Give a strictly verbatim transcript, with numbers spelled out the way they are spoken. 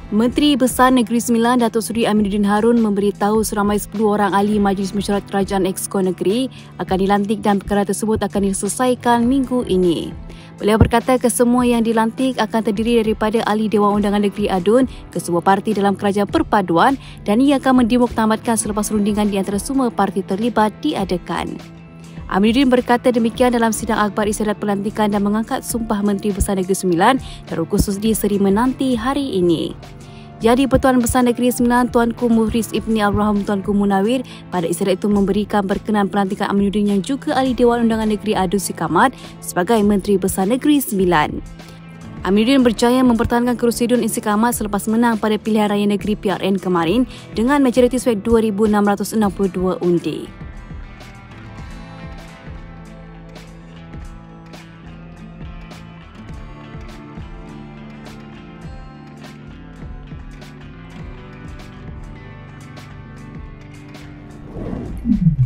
Menteri Besar Negeri Sembilan Datuk Seri Aminuddin Harun memberitahu seramai sepuluh orang ahli Majlis Mesyuarat Kerajaan Exco Negeri akan dilantik dan perkara tersebut akan diselesaikan minggu ini. Beliau berkata kesemua yang dilantik akan terdiri daripada ahli Dewan Undangan Negeri A D U N, kesemua parti dalam Kerajaan Perpaduan dan ia akan dimuktamadkan selepas rundingan di antara semua parti terlibat diadakan. Aminuddin berkata demikian dalam sidang akhbar isyarat pelantikan dan mengangkat Sumpah Menteri Besar Negeri Sembilan Darul Khusudi Seri menanti hari ini. Jadi Pertuan Besar Negeri Sembilan Tuanku Muhriz Ibni Abraham Tuanku Munawir pada isyarat itu memberikan berkenan pelantikan Aminuddin yang juga ahli Dewan Undangan Negeri A D U N Sikamat sebagai Menteri Besar Negeri Sembilan. Aminuddin berjaya mempertahankan kerusi D U N Istiqamat selepas menang pada pilihan raya negeri P R N kemarin dengan majoriti suara dua ribu enam ratus enam puluh dua undi. Mm-hmm.